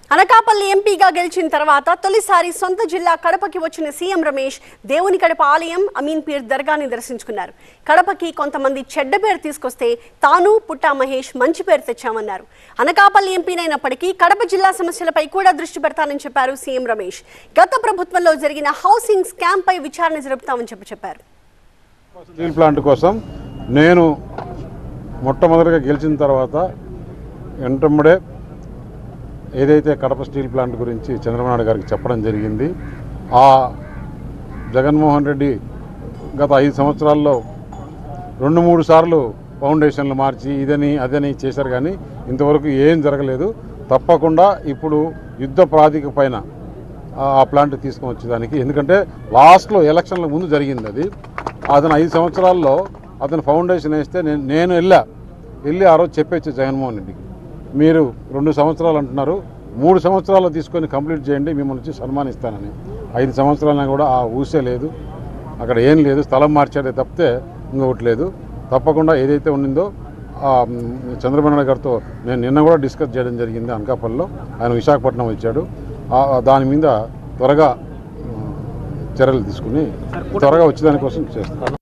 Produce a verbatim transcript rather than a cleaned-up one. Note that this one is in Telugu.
అనకాపల్లి ఎంపీగా గెలిచిన తర్వాత తొలిసారి సొంత జిల్లా కడపకి వచ్చిన సీఎం రమేష్ దేవుని కడప ఆలయం అమీన్ పీర్ దర్గాని దర్శించుకున్నారు. కడపకి కొంతమంది చెడ్డ పేరు తీసుకొస్తే తాను పుట్టా మహేష్ మంచి పేరు తెచ్చామన్నారు. అనకాపల్లి ఎంపీనైనప్పటికీ కడప జిల్లా సమస్యలపై కూడా దృష్టి పెడతానని చెప్పారు సీఎం రమేష్. గత ప్రభుత్వంలో జరిగిన హౌసింగ్ స్కామ్ పై విచారణ జరుపుతామని చెప్పి చెప్పారు. స్టీల్ ప్లాంట్ కోసం నేను మొట్టమొదటిగా గెలిచిన తర్వాత వెంటనే ఏదైతే కడప స్టీల్ ప్లాంట్ గురించి చంద్రబాబు నాయుడు గారికి చెప్పడం జరిగింది. ఆ జగన్మోహన్ రెడ్డి గత ఐదు సంవత్సరాల్లో రెండు మూడు సార్లు ఫౌండేషన్లు మార్చి ఇదని అదని చేశారు, కానీ ఇంతవరకు ఏం జరగలేదు. తప్పకుండా ఇప్పుడు యుద్ధ ప్రాతిక పైన ఆ ప్లాంట్ తీసుకొని వచ్చేదానికి, ఎందుకంటే లాస్ట్లో ఎలక్షన్ల ముందు జరిగింది అది. అతను ఐదు సంవత్సరాల్లో అతను ఫౌండేషన్ వేస్తే నేను నేను వెళ్ళా వెళ్ళి ఆ రోజు చెప్పేచ్చు జగన్మోహన్ రెడ్డికి, మీరు రెండు సంవత్సరాలు అంటున్నారు, మూడు సంవత్సరాలు తీసుకొని కంప్లీట్ చేయండి, మిమ్మల్ని వచ్చి సన్మానిస్తానని. ఐదు సంవత్సరాలైనా కూడా ఆ ఊసే లేదు, అక్కడ ఏం లేదు, స్థలం మార్చాడే తప్పితే ఇంకొకటి లేదు. తప్పకుండా ఏదైతే ఉండిందో చంద్రబాబు నాయుడు గారితో నేను నిన్న కూడా డిస్కస్ చేయడం జరిగింది అనకాపల్లిలో. ఆయన విశాఖపట్నం వచ్చాడు, దాని మీద త్వరగా చర్యలు తీసుకుని త్వరగా వచ్చేదానికోసం చేస్తాను.